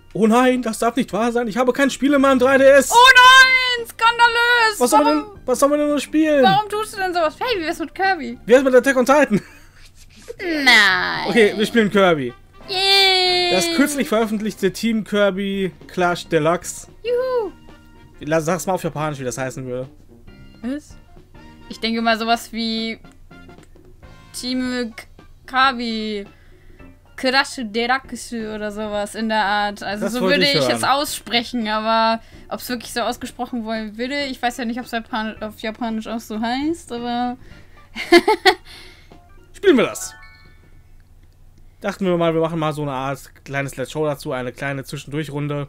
Oh nein, das darf nicht wahr sein. Ich habe kein Spiel in meinem 3DS. Oh nein, skandalös. Was sollen wir denn nur spielen? Warum tust du denn sowas? Hey, wie wär's mit Kirby? Wie wär's mit Attack on Titan? Nein. Okay, wir spielen Kirby. Yay. Das kürzlich veröffentlichte Team Kirby Clash Deluxe. Juhu. Sag's mal auf Japanisch, wie das heißen würde. Was? Ich denke mal sowas wie Team Kirby Crash Deluxe oder sowas in der Art. Also Das so wollte würde ich ich hören. es aussprechen, aber ob es wirklich so ausgesprochen wollen würde, ich weiß ja nicht, ob es auf Japanisch auch so heißt, aber Spielen wir das. Dachten wir mal, wir machen mal so eine Art kleines Let's Show dazu, eine kleine Zwischendurchrunde.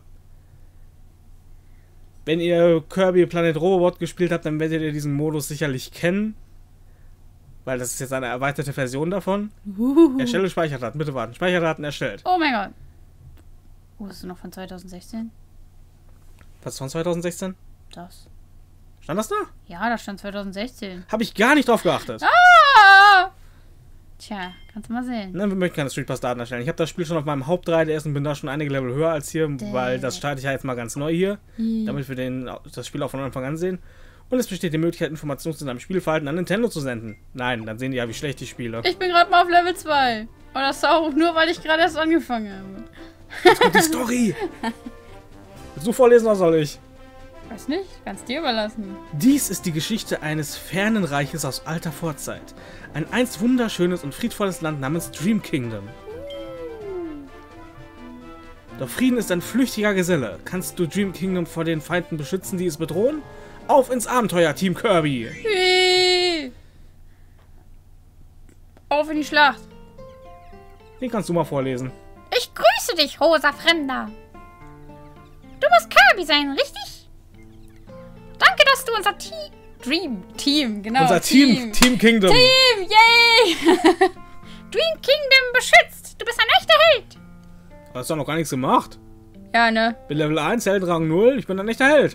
Wenn ihr Kirby Planet Robobot gespielt habt, dann werdet ihr diesen Modus sicherlich kennen. Weil das ist jetzt eine erweiterte Version davon. Erstelle Speicherdaten. Bitte warten. Speicherdaten erstellt. oh mein Gott. Oh, ist das noch von 2016? Was ist von 2016? Das. Stand das da? Ja, das stand 2016. Habe ich gar nicht drauf geachtet. Ah! Tja, kannst du mal sehen. Nein, wir möchten keine Street Pass Daten erstellen. Ich habe das Spiel schon auf meinem Haupt 3DS und bin da schon einige Level höher als hier, weil das starte ich ja jetzt mal ganz neu hier, damit wir das Spiel auch von Anfang an sehen. Und es besteht die Möglichkeit, Informationen zu deinem Spielverhalten an Nintendo zu senden. Nein, dann sehen die ja, wie schlecht ich spiele. Ich bin gerade mal auf Level 2. Und das auch nur, weil ich gerade erst angefangen habe. Jetzt kommt die Story. Willst du vorlesen oder soll ich? Weiß nicht, kannst dir überlassen. Dies ist die Geschichte eines fernen Reiches aus alter Vorzeit. Ein einst wunderschönes und friedvolles Land namens Dream Kingdom. Doch Frieden ist ein flüchtiger Geselle. Kannst du Dream Kingdom vor den Feinden beschützen, die es bedrohen? Auf ins Abenteuer, Team Kirby! Auf in die Schlacht. Den kannst du mal vorlesen. Ich grüße dich, rosa Fremder. Du musst Kirby sein, richtig? Danke, dass du unser Team, genau. Unser Team Kingdom. Yay! Dream Kingdom beschützt. Du bist ein echter Held. Du hast doch noch gar nichts gemacht. Ja, ne? Bin Level 1, Heldenrang 0. Ich bin ein echter Held.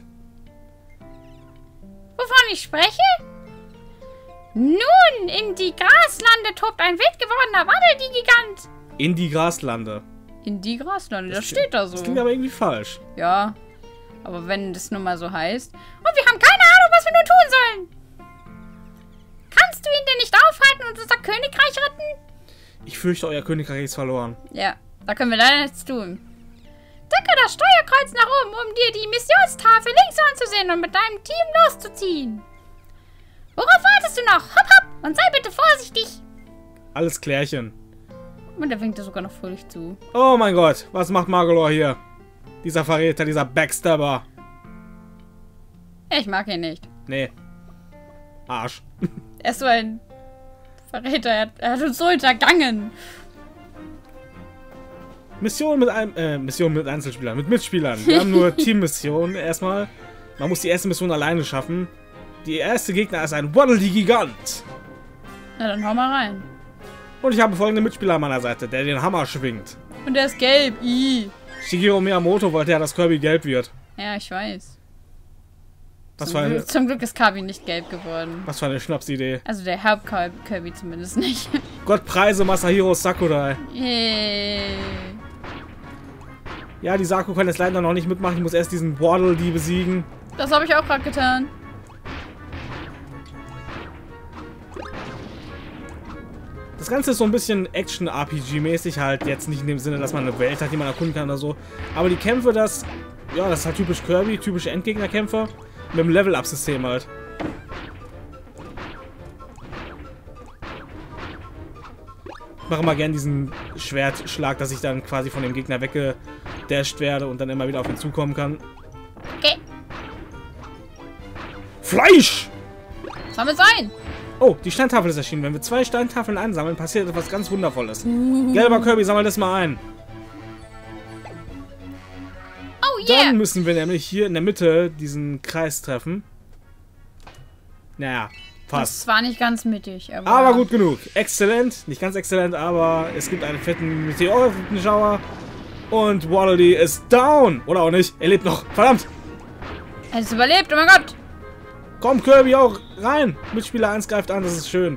Wovon ich spreche? Nun, in die Graslande tobt ein wild gewordener Wandeldie-Gigant. In die Graslande. In die Graslande, das steht da so. Das klingt aber irgendwie falsch. Ja, aber wenn das nun mal so heißt. Und wir haben keine Ahnung, was wir nun tun sollen. Kannst du ihn denn nicht aufhalten und unser Königreich retten? Ich fürchte, euer Königreich ist verloren. Ja, da können wir leider nichts tun. Drücke das Steuerkreuz nach oben, um dir die Missionstafel links anzusehen und mit deinem Team loszuziehen. Worauf wartest du noch? Hopp, hopp und sei bitte vorsichtig. Alles klärchen. Und er winkt dir sogar noch fröhlich zu. Oh mein Gott, was macht Magolor hier? Dieser Verräter, dieser Backstabber. Ich mag ihn nicht. Nee. Arsch. Er ist so ein Verräter, er hat uns so hintergangen. Mission mit Einzelspielern, mit Mitspielern. Wir haben nur Teammissionen erstmal. Man muss die erste Mission alleine schaffen. Die erste Gegner ist ein Waddle-Dee-Gigant. Na dann hau mal rein. Und ich habe folgende Mitspieler an meiner Seite, der den Hammer schwingt. Und der ist gelb. Shigeru Miyamoto wollte ja, dass Kirby gelb wird. Ja, ich weiß. Zum Glück ist Kirby nicht gelb geworden. Was für eine Schnapsidee. Also der Haupt-Kirby zumindest nicht. Gott preise Masahiro Sakurai. Yay. Ja, die Saku kann jetzt leider noch nicht mitmachen. Ich muss erst diesen Waddle-Dee besiegen. Das habe ich auch gerade getan. Das Ganze ist so ein bisschen Action-RPG-mäßig halt. Jetzt nicht in dem Sinne, dass man eine Welt hat, die man erkunden kann oder so. Aber die Kämpfe, das ist halt typisch Kirby, typische Endgegnerkämpfe. Mit dem Level-Up-System halt. Ich mache immer gern diesen Schwertschlag, dass ich dann quasi von dem Gegner weggedasht werde und dann immer wieder auf ihn zukommen kann. Okay. Fleisch! Was soll mit sein? Oh, die Steintafel ist erschienen. Wenn wir 2 Steintafeln einsammeln, passiert etwas ganz Wundervolles. Gelber Kirby, sammel das mal ein. Oh yeah! Dann müssen wir nämlich hier in der Mitte diesen Kreis treffen. Naja, fast. Das war nicht ganz mittig, Aber gut genug. Exzellent. Nicht ganz exzellent, aber es gibt einen fetten Meteorenschauer. Und Waddle-Dee ist down. Oder auch nicht. Er lebt noch. Verdammt. Er ist überlebt, oh mein Gott. Komm, Kirby, auch rein. Mitspieler 1 greift an, das ist schön.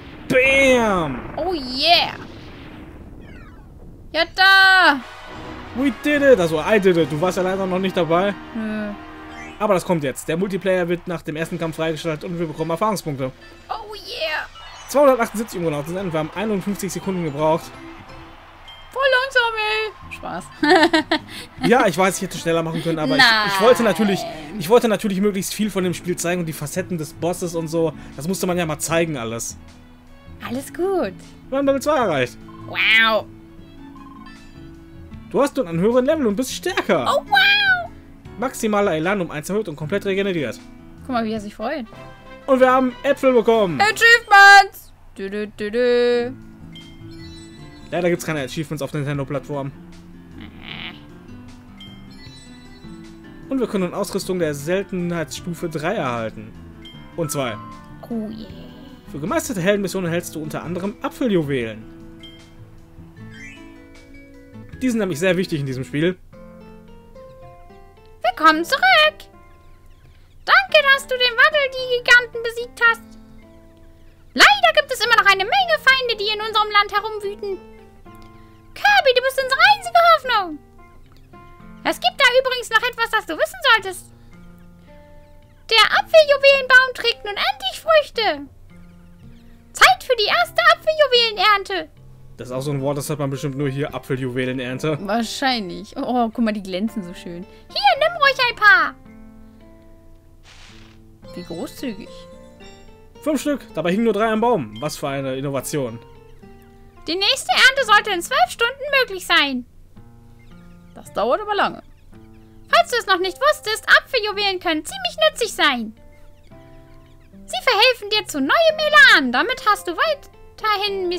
Bam. Oh yeah. Ja, da. We did it! Also, I did it. Du warst ja leider noch nicht dabei. Nö. Aber das kommt jetzt. Der Multiplayer wird nach dem ersten Kampf freigeschaltet und wir bekommen Erfahrungspunkte. Oh yeah! 278 genau zu sein. Wir haben 51 Sekunden gebraucht. Voll langsam, ey. Spaß. Ja, ich weiß, ich hätte schneller machen können, aber ich wollte natürlich möglichst viel von dem Spiel zeigen und die Facetten des Bosses und so. Das musste man ja mal zeigen alles. Alles gut. Wir haben Level 2 erreicht. Wow. Du hast nun einen höheren Level und bist stärker. Oh, wow. Maximaler Elan um 1 erhöht und komplett regeneriert. Guck mal, wie er sich freut. Und wir haben Äpfel bekommen. Achievements. Du, du, du, du. Leider gibt es keine Achievements auf Nintendo-Plattformen. Und wir können nun Ausrüstung der Seltenheitsstufe 3 erhalten. Und 2. Oh yeah. Für gemeisterte Heldenmissionen erhältst du unter anderem Apfeljuwelen. Die sind nämlich sehr wichtig in diesem Spiel. Willkommen zurück. Danke, dass du den Waddle-Dee-Giganten besiegt hast. Leider gibt es immer noch eine Menge Feinde, die in unserem Land herumwüten. Kirby, du bist unsere einzige Hoffnung. Es gibt da übrigens noch etwas, das du wissen solltest. Der Apfeljuwelenbaum trägt nun endlich Früchte. Zeit für die erste Apfeljuwelenernte. Das ist auch so ein Wort, das hat man bestimmt nur hier, Apfeljuwelenernte. Wahrscheinlich. Oh, guck mal, die glänzen so schön. Hier, nimm ruhig ein paar. Wie großzügig. 5 Stück, dabei hingen nur 3 am Baum. Was für eine Innovation. Die nächste Ernte sollte in 12 Stunden möglich sein. Das dauert aber lange. Falls du es noch nicht wusstest, Apfeljuwelen können ziemlich nützlich sein. Sie verhelfen dir zu neuem Elan. Damit hast du weiterhin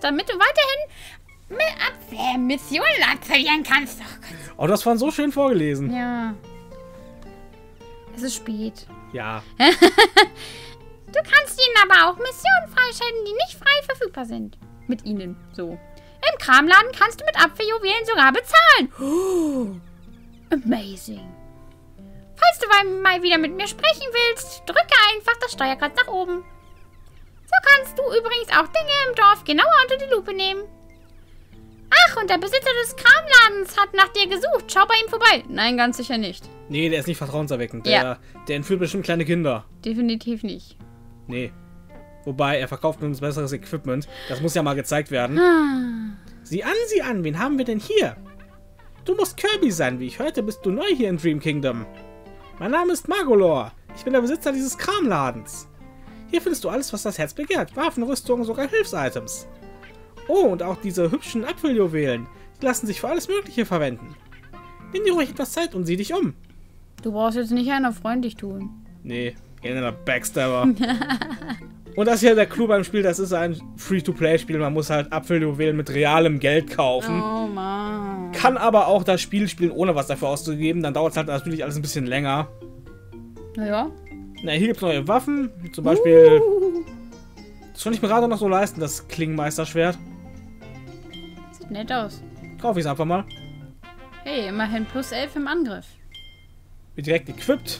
Missionen absolvieren kannst. Oh, das war so schön vorgelesen. Ja. Es ist spät. Ja. Du kannst ihnen aber auch Missionen freischalten, die nicht frei verfügbar sind. Mit ihnen, so. Im Kramladen kannst du mit Apfeljuwelen sogar bezahlen. Oh, amazing. Falls du mal wieder mit mir sprechen willst, drücke einfach das Steuerkreuz nach oben. So kannst du übrigens auch Dinge im Dorf genauer unter die Lupe nehmen. Ach, und der Besitzer des Kramladens hat nach dir gesucht. Schau bei ihm vorbei. Nein, ganz sicher nicht. Nee, der ist nicht vertrauenserweckend. Der entführt bestimmt kleine Kinder. Definitiv nicht. Nee. Wobei, er verkauft uns besseres Equipment. Das muss ja mal gezeigt werden. Sieh an, wen haben wir denn hier? Du musst Kirby sein, wie ich hörte, bist du neu hier in Dream Kingdom. Mein Name ist Magolor. Ich bin der Besitzer dieses Kramladens. Hier findest du alles, was das Herz begehrt. Waffen, Rüstungen, sogar Hilfsitems. Oh, und auch diese hübschen Apfeljuwelen. Die lassen sich für alles Mögliche verwenden. Nimm dir ruhig etwas Zeit und sieh dich um. Du brauchst jetzt nicht einer freundlich tun. Nee, einer Backstabber. Und das ist ja der Clou beim Spiel, das ist ein Free-to-Play-Spiel. Man muss halt Apfeljuwelen mit realem Geld kaufen. Oh Mann. Kann aber auch das Spiel spielen, ohne was dafür auszugeben. Dann dauert es halt natürlich alles ein bisschen länger. Naja. Na, hier gibt es neue Waffen. Zum Beispiel... Das kann ich mir gerade noch so leisten, das Klingenmeisterschwert. Sieht nett aus. Kaufe ich es einfach mal. Hey, immerhin plus 11 im Angriff. Wird direkt equipped.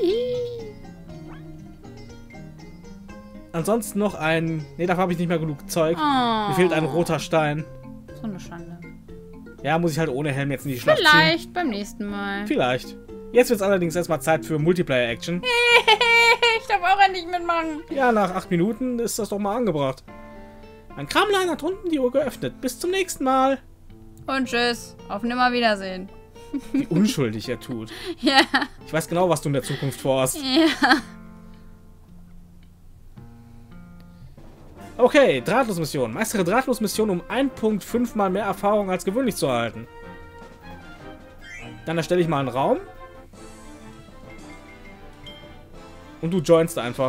Ansonsten noch ein... Ne, dafür habe ich nicht mehr genug Zeug. Mir fehlt ein roter Stein. So eine Schande. Ja, muss ich halt ohne Helm jetzt in die Schlacht ziehen. Vielleicht beim nächsten Mal. Vielleicht. Jetzt wird es allerdings erstmal Zeit für Multiplayer-Action. Ich darf auch endlich mitmachen. Ja, nach 8 Minuten ist das doch mal angebracht. Mein Kramladen hat unten die Uhr geöffnet. Bis zum nächsten Mal. Und tschüss. Auf Nimmerwiedersehen. Wie unschuldig er tut. Ja. Ich weiß genau, was du in der Zukunft vorhast. Ja. Okay, Drahtlosmission. Meistere Drahtlosmission, um 1.5 mal mehr Erfahrung als gewöhnlich zu erhalten. Dann erstelle ich mal einen Raum. Und du joinst einfach.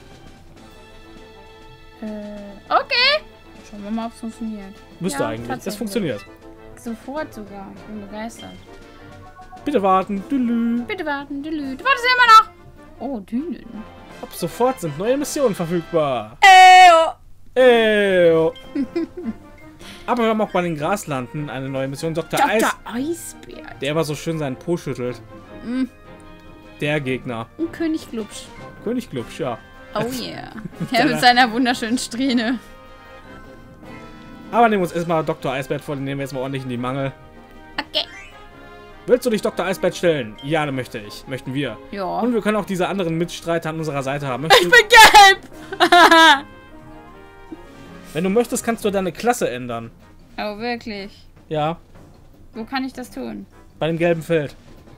Okay. Schauen wir mal, ob es funktioniert. Müsste eigentlich. Das funktioniert. Sofort sogar. Ich bin begeistert. Bitte warten. Dülü. Bitte warten. Du wartest ja immer noch. Oh, Dünen. Ab sofort sind neue Missionen verfügbar. Eyo. Aber wir haben auch bei den Graslanden eine neue Mission. Dr. Eisbär. Der immer so schön seinen Po schüttelt. Der Gegner. Und König Glubsch. König Glubsch, ja. Oh yeah. Der mit seiner wunderschönen Strähne. Aber nehmen wir uns erstmal Dr. Eisbär vor, den nehmen wir jetzt mal ordentlich in die Mangel. Okay. Willst du dich Dr. Eisbert stellen? Ja, dann möchte ich. Möchten wir. Ja. Und wir können auch diese anderen Mitstreiter an unserer Seite haben. Ich bin gelb! Wenn du möchtest, kannst du deine Klasse ändern. Oh, wirklich? Ja, Wo kann ich das tun? bei dem gelben Feld.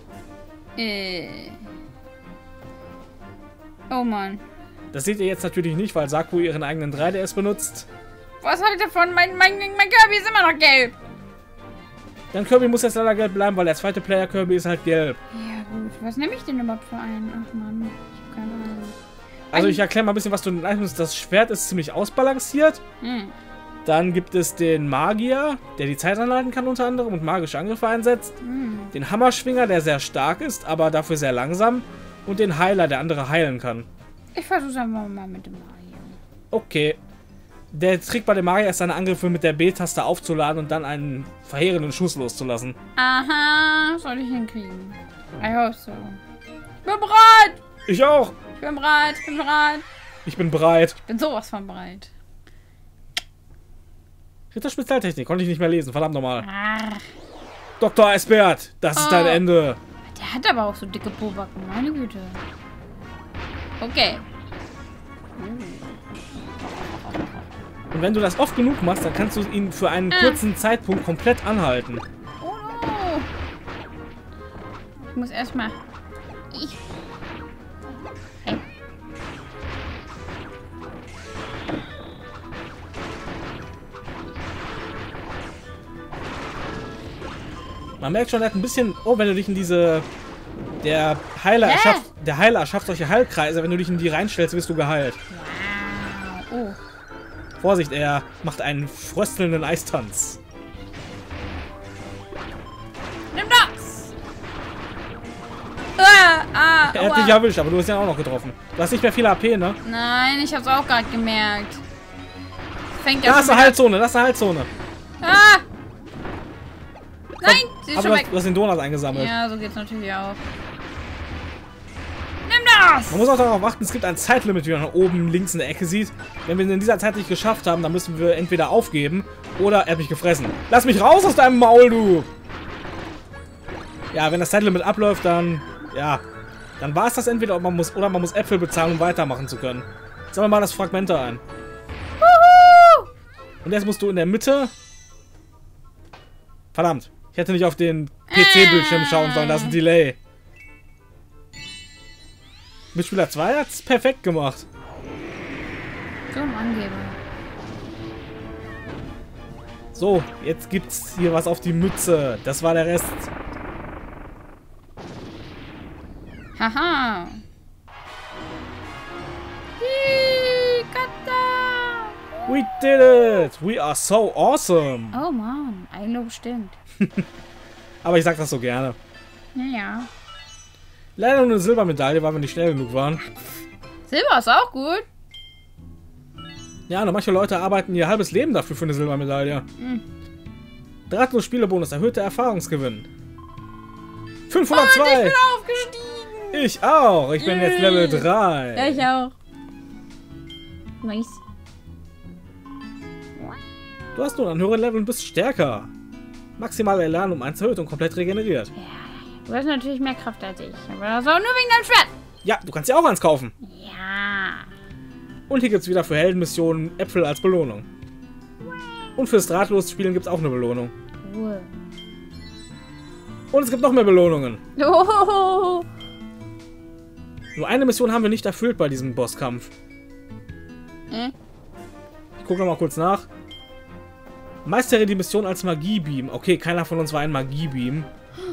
Oh Mann. Das seht ihr jetzt natürlich nicht, weil Saku ihren eigenen 3DS benutzt. Was habe ich davon? Mein Kirby ist immer noch gelb. Dann Kirby muss jetzt leider gelb bleiben, weil der zweite Player Kirby ist halt gelb. Ja gut, was nehme ich denn überhaupt für einen? Ach Mann, ich habe keine Ahnung. Also ich erkläre mal ein bisschen, was du nimmst. Das Schwert ist ziemlich ausbalanciert. Dann gibt es den Magier, der die Zeit anhalten kann unter anderem und magische Angriffe einsetzt. Den Hammerschwinger, der sehr stark ist, aber dafür sehr langsam. Und den Heiler, der andere heilen kann. Ich versuche es einfach mal mit dem Mario. Okay. Der Trick bei dem Magier ist, seine Angriffe mit der B-Taste aufzuladen und dann einen verheerenden Schuss loszulassen. Aha, soll ich hinkriegen. I hope so. Ich bin bereit! Ich auch! Ich bin bereit, ich bin bereit. Ich bin bereit. Ich bin sowas von bereit. Ritter Spezialtechnik, konnte ich nicht mehr lesen, verdammt nochmal. Ach, Dr. Eisbert, das ist dein Ende. der hat aber auch so dicke Pobacken, meine Güte. Okay. Und wenn du das oft genug machst, dann kannst du ihn für einen kurzen Zeitpunkt komplett anhalten. Oh no. Ich muss erstmal. Hey. Man merkt schon, er hat ein bisschen... Oh, wenn du dich in diese... Der Heiler erschafft solche Heilkreise. Wenn du dich in die reinstellst, wirst du geheilt. Wow. Oh. Vorsicht, er macht einen fröstelnden Eistanz. Nimm das! Er hat dich erwischt, aber du hast ihn auch noch getroffen. Du hast nicht mehr viel AP, ne? Nein, ich hab's auch gerade gemerkt. Fängt Da ist eine Heilzone, da ist eine Heilzone. Ah! Nein, sie ist Aber schon weg. du hast den Donut eingesammelt. Ja, so geht's natürlich auch. Nimm das! Man muss auch darauf achten, es gibt ein Zeitlimit, wie man oben links in der Ecke sieht. Wenn wir es in dieser Zeit nicht geschafft haben, dann müssen wir entweder aufgeben oder er hat mich gefressen. Lass mich raus aus deinem Maul, du! Ja, wenn das Zeitlimit abläuft, dann... Ja. Dann war es das entweder, oder man muss Äpfel bezahlen, um weitermachen zu können. Sammeln wir mal das Fragmente ein. Wuhu! Und jetzt musst du in der Mitte... Verdammt. Ich hätte nicht auf den PC-Bildschirm schauen sollen, da ist ein Delay. Mitspieler 2 hat es perfekt gemacht. So ein Angeber. So, jetzt gibt's hier was auf die Mütze. Das war der Rest. Haha. We did it! We are so awesome! Oh Mann, Eigenlob stimmt. Aber ich sag das so gerne. Ja. Leider nur eine Silbermedaille, weil wir nicht schnell genug waren. Silber ist auch gut. Ja, nur manche Leute arbeiten ihr halbes Leben dafür für eine Silbermedaille. Drahtlos Spielebonus, erhöhter Erfahrungsgewinn. 502! Und ich bin aufgestiegen! Ich auch! Ich bin jetzt Level 3. Ja, ich auch. Nice. Du hast nun ein höheres Level und bist stärker. Maximale Elan um 1 erhöht und komplett regeneriert. Ja, du hast natürlich mehr Kraft als ich. Aber das auch nur wegen deinem Schwert. Ja, du kannst ja auch eins kaufen. Ja. Und hier gibt es wieder für Heldenmissionen Äpfel als Belohnung. Und fürs Drahtlos-Spielen gibt es auch eine Belohnung. Cool. Und es gibt noch mehr Belohnungen. Oh. Nur eine Mission haben wir nicht erfüllt bei diesem Bosskampf. Ich gucke nochmal kurz nach. Meistere die Mission als Magiebeam. Okay, keiner von uns war ein Magiebeam.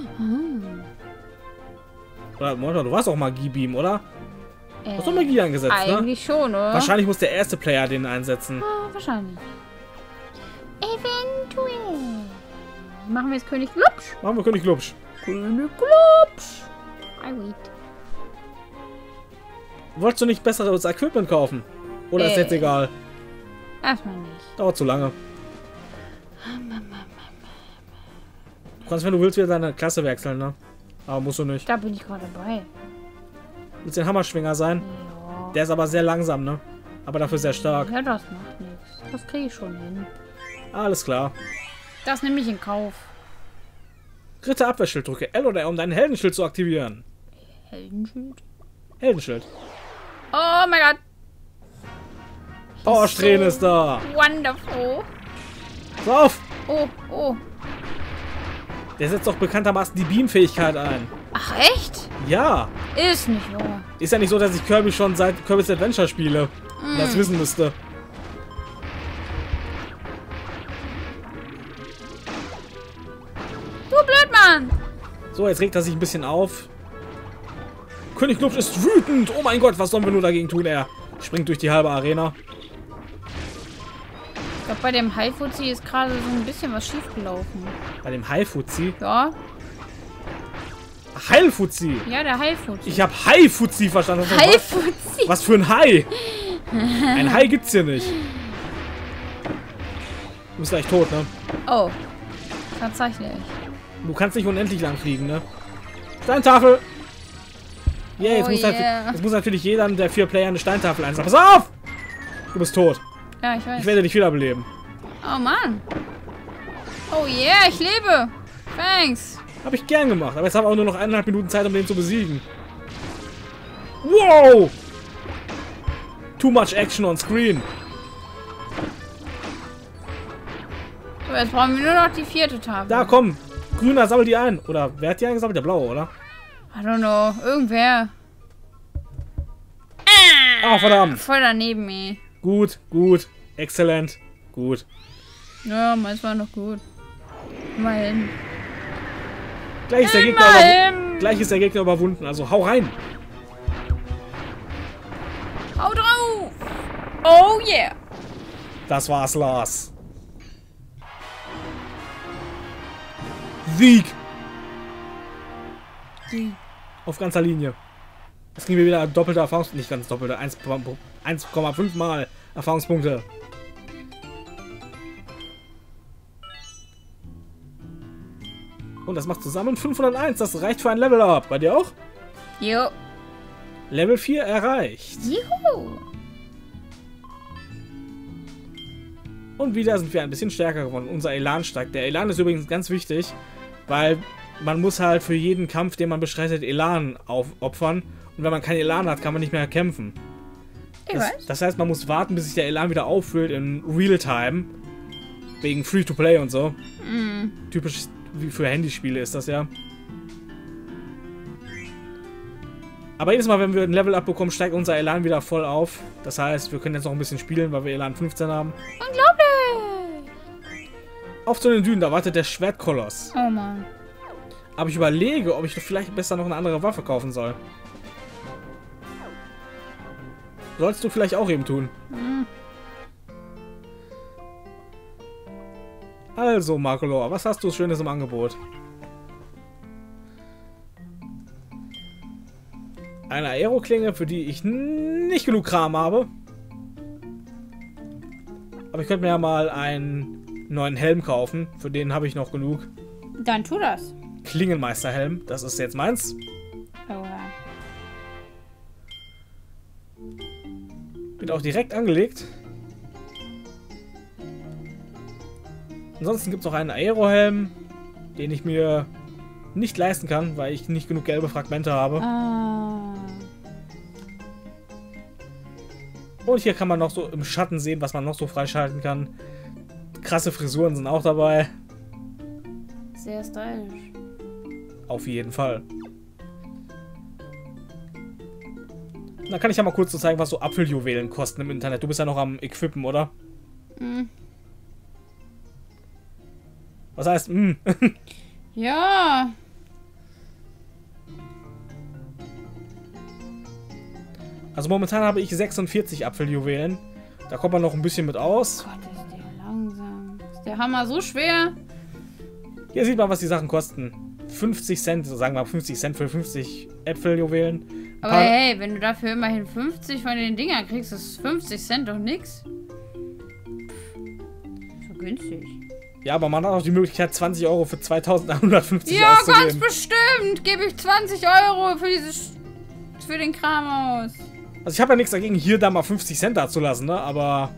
Oder, du warst auch Magiebeam, oder? Du hast doch Magie eingesetzt, eigentlich schon, oder? Wahrscheinlich muss der erste Player den einsetzen. Wahrscheinlich. Eventuell. Machen wir jetzt König Glubsch? Machen wir König Glubsch. König Glubsch. I wait. Wolltest du nicht besseres Equipment kaufen? Oder ist jetzt egal? Erstmal nicht. Dauert zu lange. Du kannst, wenn du willst, wieder deine Klasse wechseln, ne? Aber musst du nicht. Da bin ich gerade dabei. Willst du den Hammerschwinger sein? Ja. Der ist aber sehr langsam, ne? Aber dafür sehr stark. Ja, das macht nichts. Das kriege ich schon hin. Alles klar. Das nehme ich in Kauf. Dritte Abwehrschild. Drücke L oder R, um deinen Heldenschild zu aktivieren. Heldenschild? Heldenschild. Oh mein Gott. Powersträhne ist da. Wonderful. Pass auf. Oh, oh. Der setzt doch bekanntermaßen die Beam-Fähigkeit ein. Ach, echt? Ja. Ist nicht wahr. Ist ja nicht so, dass ich Kirby schon seit Kirby's Adventure spiele. Und das wissen müsste. Du Blödmann. So, jetzt regt er sich ein bisschen auf. König Knopf ist wütend. Oh mein Gott, was sollen wir nur dagegen tun? Er springt durch die halbe Arena. Ich glaube, bei dem Haifuzi ist gerade so ein bisschen was schiefgelaufen. Bei dem Haifuzi? Ja. Heilfuzi. Ja, der Haifuzi. Ich habe Haifuzi verstanden. Haifuzi. Was für ein Hai? Ein Hai gibt's hier nicht. Du bist gleich tot, ne? Oh. Tatsächlich. Du kannst nicht unendlich lang fliegen, ne? Steintafel! Yeah, jetzt, Oh jetzt muss natürlich jeder der 4 Player eine Steintafel einsammeln. Pass auf! Du bist tot. Ja, ich weiß. Ich werde dich wiederbeleben. Oh Mann. Oh yeah, ich lebe. Thanks. Habe ich gern gemacht, aber jetzt haben wir auch nur noch 1,5 Minuten Zeit, um den zu besiegen. Wow! Too much action on screen. So, jetzt brauchen wir nur noch die 4. Tafel. Da, komm. Grüner, sammel die ein. Oder wer hat die eingesammelt? Der Blaue, oder? I don't know. Irgendwer. Ah, verdammt. Voll daneben, ey. Gut, gut. Exzellent. Gut. Ja, meins war noch gut. Immerhin. Gleich ist der Gegner überwunden, also hau rein. Hau drauf. Oh yeah. Das war's, Lars. Sieg. Auf ganzer Linie. Das kriegen wir wieder doppelte Erfahrungspunkte. Nicht ganz doppelte. 1,5 Mal Erfahrungspunkte. Und das macht zusammen 501. Das reicht für ein Level Up. Bei dir auch? Jo. Level 4 erreicht. Juhu. Und wieder sind wir ein bisschen stärker geworden. Unser Elan steigt. Der Elan ist übrigens ganz wichtig, weil man muss halt für jeden Kampf, den man bestreitet, Elan aufopfern. Und wenn man kein Elan hat, kann man nicht mehr kämpfen. Das heißt, man muss warten, bis sich der Elan wieder auffüllt in Realtime. Wegen Free-to-Play und so. Typisch wie für Handyspiele ist das ja. Aber jedes Mal, wenn wir ein Level-Up bekommen, steigt unser Elan wieder voll auf. Das heißt, wir können jetzt noch ein bisschen spielen, weil wir Elan 15 haben. Unglaublich! Auf zu den Dünen, da wartet der Schwertkoloss. Oh Mann. Aber ich überlege, ob ich vielleicht besser noch eine andere Waffe kaufen soll. Sollst du vielleicht auch eben tun. Also, Marcolor, was hast du Schönes im Angebot? Eine Aeroklinge, für die ich nicht genug Kram habe. Aber ich könnte mir ja mal einen neuen Helm kaufen. Für den habe ich noch genug. Dann tu das. Klingenmeisterhelm, das ist jetzt meins. Oha. Wird auch direkt angelegt. Ansonsten gibt es noch einen Aerohelm, den ich mir nicht leisten kann, weil ich nicht genug gelbe Fragmente habe. Und hier kann man noch so im Schatten sehen, was man noch so freischalten kann. Krasse Frisuren sind auch dabei. Sehr stylisch. Auf jeden Fall. Dann kann ich ja mal kurz so zeigen, was so Apfeljuwelen kosten im Internet. Du bist ja noch am Equippen, oder? Was heißt, Ja. Also momentan habe ich 46 Apfeljuwelen. Da kommt man noch ein bisschen mit aus. Gott, ist der langsam. Ist der Hammer so schwer? Hier sieht man, was die Sachen kosten. 50 Cent, so sagen wir mal 50 Cent für 50 Äpfeljuwelen. Aber hey, wenn du dafür immerhin 50 von den Dingern kriegst, ist 50 Cent doch nix. So günstig. Ja, aber man hat auch die Möglichkeit, 20 Euro für 2150 ja, auszugeben. ganz bestimmt. Gebe ich 20 Euro für den Kram aus. Also ich habe ja nichts dagegen, hier da mal 50 Cent da zu lassen, ne? Aber...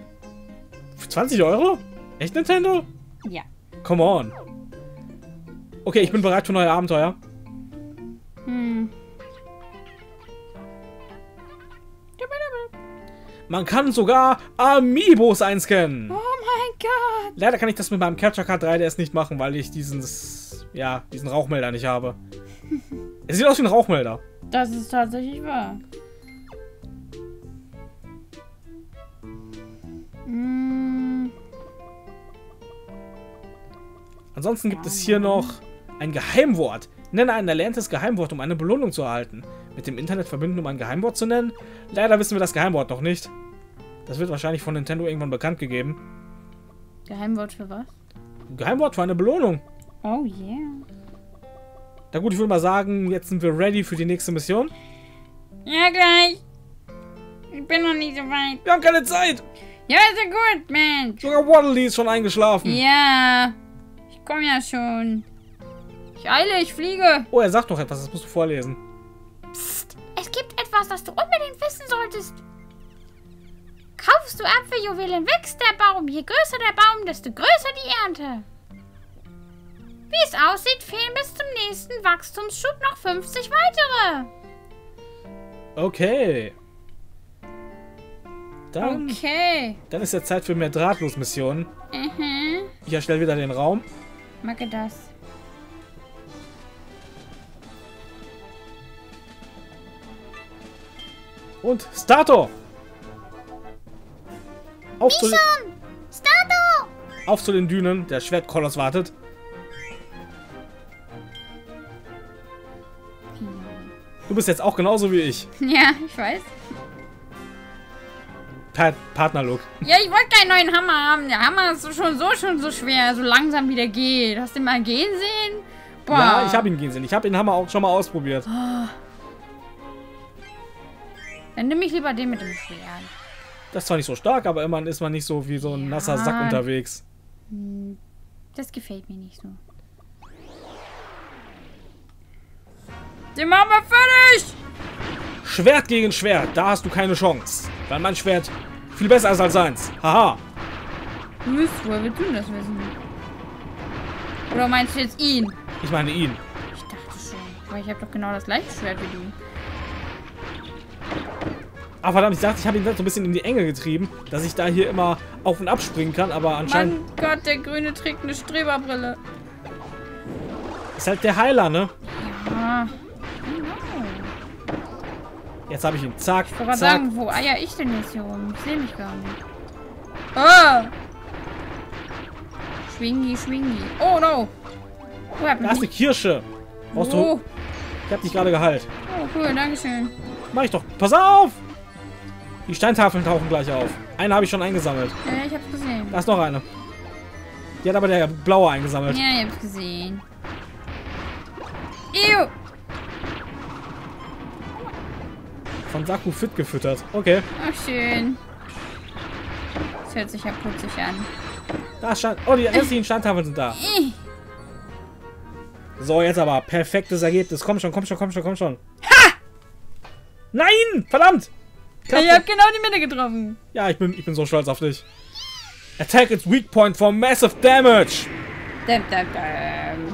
Für 20 Euro? Echt, Nintendo? Ja. Come on. Okay, ich bin bereit für neue Abenteuer. Man kann sogar Amiibos einscannen. Oh mein Gott. Leider kann ich das mit meinem Capture Card 3DS nicht machen, weil ich diesen Rauchmelder nicht habe. Es sieht aus wie ein Rauchmelder. Das ist tatsächlich wahr. Ansonsten gibt es hier noch ein Geheimwort. Nenne ein erlerntes Geheimwort, um eine Belohnung zu erhalten. Mit dem Internet verbinden, um ein Geheimwort zu nennen? Leider wissen wir das Geheimwort noch nicht. Das wird wahrscheinlich von Nintendo irgendwann bekannt gegeben. Geheimwort für was? Geheimwort für eine Belohnung. Oh yeah. Na gut, ich würde mal sagen, jetzt sind wir ready für die nächste Mission. Ja, gleich. Ich bin noch nicht so weit. Wir haben keine Zeit. Ja, ist ja gut, Mensch. Sogar Waddle ist schon eingeschlafen. Ja. Ich komme ja schon. Ich eile, ich fliege. Oh, er sagt doch etwas, das musst du vorlesen. Psst. Es gibt etwas, das du unbedingt wissen solltest. Kaufst du Apfeljuwelen, wächst der Baum. Je größer der Baum, desto größer die Ernte. Wie es aussieht, fehlen bis zum nächsten Wachstumsschub noch 50 weitere. Okay. Dann ist jetzt Zeit für mehr Drahtlos-Missionen. Ich erstelle wieder den Raum. Macke das. Und Starto! Auf zu, Starto! auf zu den Dünen, der Schwertkoloss wartet. Du bist jetzt auch genauso wie ich. Ja, ich weiß. Partnerlook. Ja, ich wollte keinen neuen Hammer haben. Der Hammer ist schon so schwer, so langsam wieder geht. Hast du ihn mal gehen sehen? Boah. Ja, ich habe ihn gehen sehen. Ich habe den Hammer auch schon mal ausprobiert. Oh. Dann nimm ich lieber den mit dem Schwert. Das ist zwar nicht so stark, aber immerhin ist man nicht so wie so ein nasser Sack unterwegs. Das gefällt mir nicht so. Den machen wir fertig! Schwert gegen Schwert, da hast du keine Chance. Weil mein Schwert viel besser ist als seins. Haha. Woher willst du das wissen? Oder meinst du jetzt ihn? Ich meine ihn. Ich dachte schon. Aber ich habe doch genau das gleiche Schwert wie du. Ah, verdammt, ich dachte, ich habe ihn so ein bisschen in die Enge getrieben, dass ich da hier immer auf und ab springen kann, aber anscheinend... Mein Gott, der Grüne trägt eine Streberbrille. Ist halt der Heiler, ne? Ja. Jetzt habe ich ihn. Zack, Ich wollte zack. sagen, wo eier ich denn jetzt hier rum? Ich sehe mich gar nicht. Oh! Schwingi, schwingi. Oh, no! Da ist eine Kirsche. Brauchst du... Ich hab dich gerade geheilt. Oh, cool, dankeschön. Mach ich doch. Pass auf! Die Steintafeln tauchen gleich auf. Eine habe ich schon eingesammelt. Ja, ich hab's gesehen. Da ist noch eine. Die hat aber der blaue eingesammelt. Ja, ich hab's gesehen. Ew! Von Saku fit gefüttert. Okay. Ach, schön. Das hört sich ja putzig an. Da ist Oh, die restlichen Steintafeln sind da. So, jetzt aber. Perfektes Ergebnis. Komm schon, komm schon, komm schon, komm schon. Ha! Nein! Verdammt! Ich hab genau die Mitte getroffen. Ja, ich bin so stolz auf dich. Attack its weak point for massive damage. Däm, däm, däm.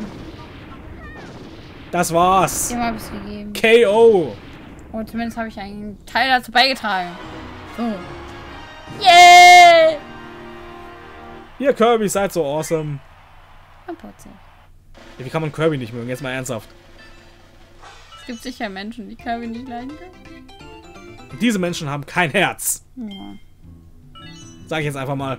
Das war's. Dem hab ich's gegeben. KO. Oh, zumindest habe ich einen Teil dazu beigetragen. So. Yeah! Hier, Kirby, seid so awesome. Und putzig. Ja, wie kann man Kirby nicht mögen? Jetzt mal ernsthaft. Es gibt sicher Menschen, die Kirby nicht leiden können. Und diese Menschen haben kein Herz. Ja. Sag ich jetzt einfach mal.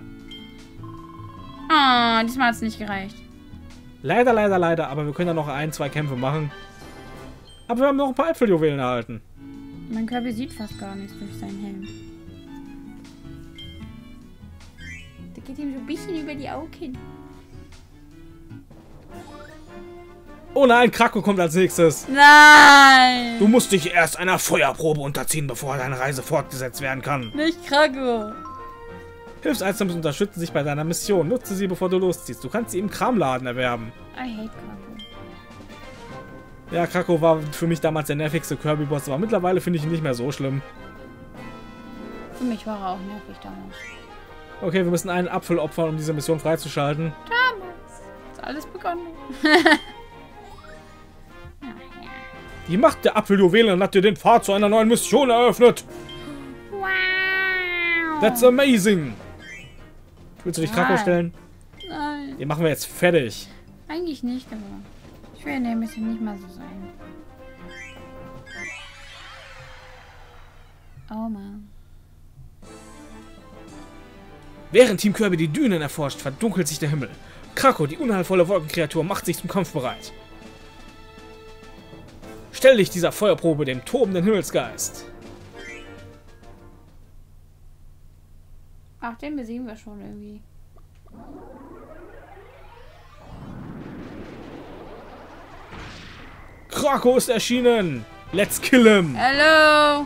Ah, diesmal hat es nicht gereicht. Leider, leider, leider. Aber wir können ja noch 1, 2 Kämpfe machen. Aber wir haben noch ein paar Äpfeljuwelen erhalten. Mein Kirby sieht fast gar nichts durch seinen Helm. Der geht ihm so ein bisschen über die Augen. Oh nein, Krako kommt als nächstes. Nein! Du musst dich erst einer Feuerprobe unterziehen, bevor deine Reise fortgesetzt werden kann. Nicht Krako. Hilfs-Items unterstützen sich bei deiner Mission. Nutze sie, bevor du losziehst. Du kannst sie im Kramladen erwerben. I hate Krako. Ja, Krako war für mich damals der nervigste Kirby-Boss, aber mittlerweile finde ich ihn nicht mehr so schlimm. Für mich war er auch nervig damals. Okay, wir müssen einen Apfel opfern, um diese Mission freizuschalten. Damals. Ist alles begonnen. Die Macht der Apfeljuwelen hat dir den Pfad zu einer neuen Mission eröffnet. Wow. That's amazing. Willst du dich Krakow stellen? Nein. Den machen wir jetzt fertig. Eigentlich nicht, aber ich will in der Mission nicht mal so sein. Oh Mann. Während Team Kirby die Dünen erforscht, verdunkelt sich der Himmel. Krakow, die unheilvolle Wolkenkreatur, macht sich zum Kampf bereit. Stell dich dieser Feuerprobe dem tobenden Himmelsgeist. Ach, den besiegen wir schon irgendwie. Krakow ist erschienen. Let's kill him. Hallo.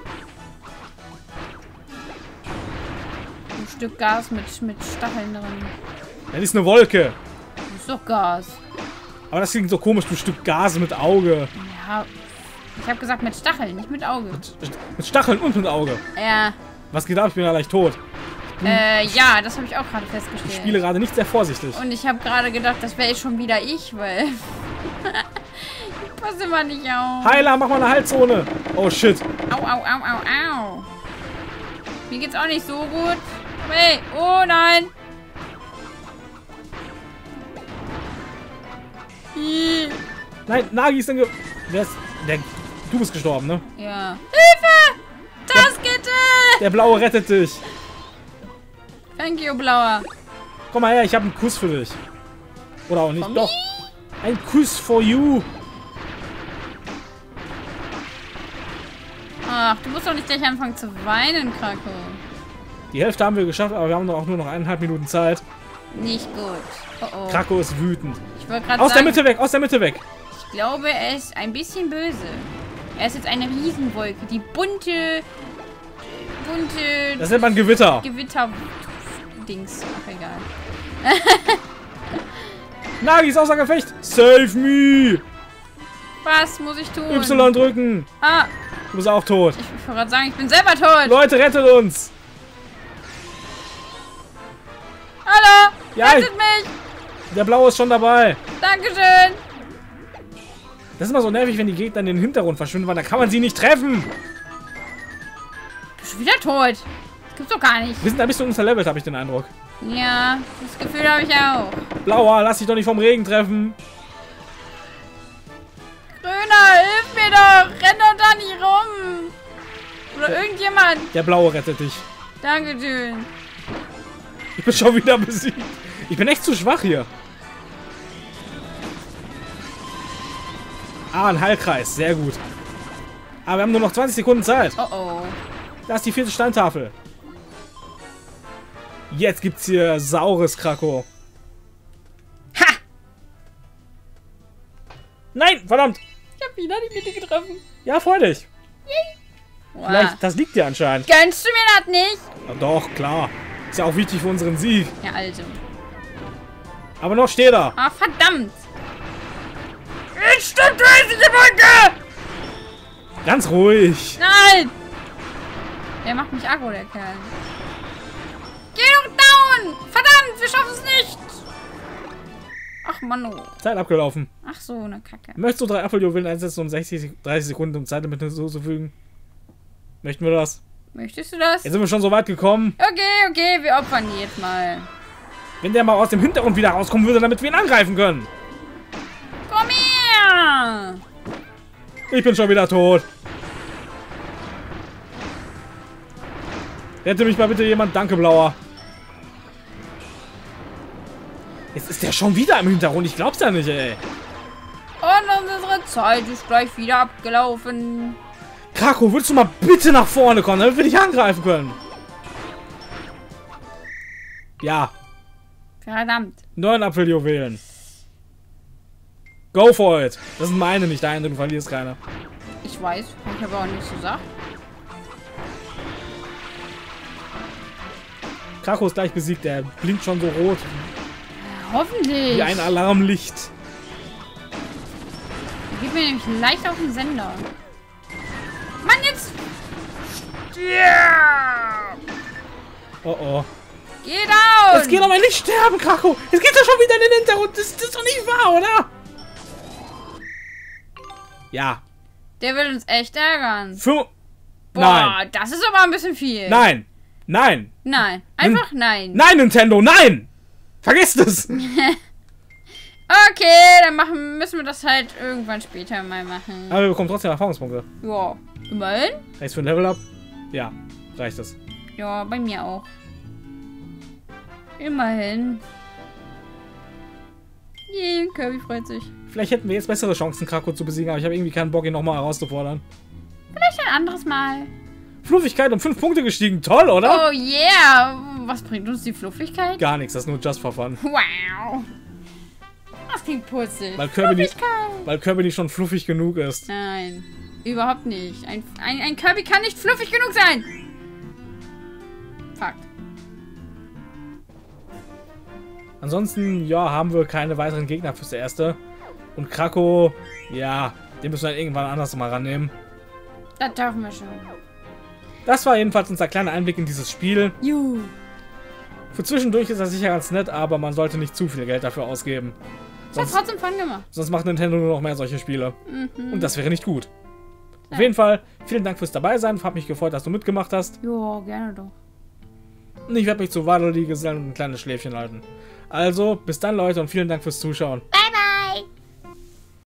Ein Stück Gas mit Stacheln drin. Das ist eine Wolke. Das ist doch Gas. Aber das klingt so komisch, ein Stück Gas mit Auge. Ja, ich habe gesagt mit Stacheln, nicht mit Auge. Mit Stacheln und mit Auge. Ja. Was geht ab? Ich bin ja leicht tot. Ja, das habe ich auch gerade festgestellt. Ich spiele gerade nicht sehr vorsichtig. Und ich habe gerade gedacht, das wäre schon wieder ich, weil... ich passe immer nicht auf. Heiler, mach mal eine Heilzone. Oh shit. Au, au, au, au, au. Mir geht's auch nicht so gut. Hey, oh nein. Nein, Nagi ist dann du bist gestorben, ne? Ja. Hilfe! Taskette! Der Blaue rettet dich. Thank you, Blauer. Komm mal her, ich habe einen Kuss für dich. Oder auch nicht. For Doch. me? Ein Kuss for you. Ach, du musst doch nicht gleich anfangen zu weinen, Krakow. Die Hälfte haben wir geschafft, aber wir haben auch nur noch 1,5 Minuten Zeit. Nicht gut. Oh oh. Krakow ist wütend. Ich wollte gerade Aus der sagen, Mitte weg, aus der Mitte weg. ich glaube, er ist ein bisschen böse. Er ist jetzt eine Riesenwolke. Die bunte... Das nennt man Gewitter. Gewitter-Dings. Ach, egal. Nagi ist außer Gefecht. Save me. Was muss ich tun? Y drücken. Ah, Du bist auch tot. ich wollte gerade sagen, ich bin selber tot. Leute, rettet uns. Hallo, Ja, rettet mich. Der Blaue ist schon dabei. Dankeschön. Das ist immer so nervig, wenn die Gegner in den Hintergrund verschwinden, weil da kann man sie nicht treffen. Bist du wieder tot? Das gibt's doch gar nicht. Wir sind ein bisschen unterlevelt, habe ich den Eindruck. Ja, das Gefühl habe ich auch. Blauer, lass dich doch nicht vom Regen treffen. Grüner, hilf mir doch. Renn doch da nicht rum. Oder irgendjemand. Der Blaue rettet dich. Dankeschön. Ich bin schon wieder besiegt. Ich bin echt zu schwach hier. Ah, ein Heilkreis. Sehr gut. Aber wir haben nur noch 20 Sekunden Zeit. Oh oh. Da ist die 4. Steintafel. Jetzt gibt's hier saures Krakow. Ha! Nein, verdammt. Ich habe wieder die Mitte getroffen. Ja, freu dich. Wow. Vielleicht, das liegt dir anscheinend. Gönnst du mir das nicht? Ja, doch, klar. Ist ja auch wichtig für unseren Sieg. Ja, also. Aber noch steht er. Ah, verdammt. Jetzt stimmt die Wolke! Ganz ruhig. Nein! Der macht mich aggro, der Kerl. Geh doch down! Verdammt, wir schaffen es nicht! Ach, Mann. Oh. Zeit abgelaufen. Ach so, eine Kacke. Möchtest du 3 Apfeljuwelen einsetzen, um 30 Sekunden um Zeit damit hinzuzufügen? Möchten wir das? Möchtest du das? Jetzt sind wir schon so weit gekommen. Okay, okay, wir opfern die jetzt mal. Wenn der mal aus dem Hintergrund wieder rauskommen würde, damit wir ihn angreifen können. Komm her! Ich bin schon wieder tot. Rette mich mal bitte jemand. Danke, Blauer. Jetzt ist der schon wieder im Hintergrund. Ich glaub's ja nicht, ey. Und unsere Zeit ist gleich wieder abgelaufen. Krakow, würdest du mal bitte nach vorne kommen, damit wir dich angreifen können? Ja. Verdammt. 9 Apfeljuwelen. Go for it. Das sind meine, nicht deine. Du verlierst keine. Ich weiß, ich habe auch nichts gesagt. Krakow ist gleich besiegt. Der blinkt schon so rot. Hoffentlich. Wie ein Alarmlicht. Der geht mir nämlich leicht auf den Sender. Mann, jetzt! Ja! Oh oh. Geh down! Jetzt geh doch mal nicht sterben, Krakow! Jetzt geht doch schon wieder in den Hintergrund! Das ist doch nicht wahr, oder? Ja. Der will uns echt ärgern. Boah, Nein. Das ist aber ein bisschen viel. Nein. Nein. Nein. Einfach nein. Nein, Nintendo, nein! Vergesst es! Okay, dann müssen wir das halt irgendwann später mal machen. Aber wir bekommen trotzdem Erfahrungspunkte. Ja, immerhin. Reicht für ein Level Up? Ja, reicht es. Ja, bei mir auch. Immerhin. Yay, Kirby freut sich. Vielleicht hätten wir jetzt bessere Chancen, Krako zu besiegen, aber ich habe irgendwie keinen Bock, ihn nochmal herauszufordern. Vielleicht ein anderes Mal. Fluffigkeit um 5 Punkte gestiegen. Toll, oder? Oh yeah. Was bringt uns die Fluffigkeit? Gar nichts, das ist nur just for fun. Wow. Das klingt putzig. Weil Kirby nicht schon fluffig genug ist. Nein, überhaupt nicht. Ein Kirby kann nicht fluffig genug sein. Fakt. Ansonsten, ja, haben wir keine weiteren Gegner fürs Erste. Und Krako, ja, den müssen wir dann irgendwann anders mal rannehmen. Das dürfen wir schon. Das war jedenfalls unser kleiner Einblick in dieses Spiel. Juhu. Für zwischendurch ist das sicher ganz nett, aber man sollte nicht zu viel Geld dafür ausgeben. Das hat trotzdem Fun gemacht. Sonst macht Nintendo nur noch mehr solche Spiele. Und das wäre nicht gut. Ja. Auf jeden Fall, vielen Dank fürs Dabeisein. Hab mich gefreut, dass du mitgemacht hast. Ja, gerne doch. Und ich werde mich zu Waddle gesellen und ein kleines Schläfchen halten. Also, bis dann, Leute, und vielen Dank fürs Zuschauen.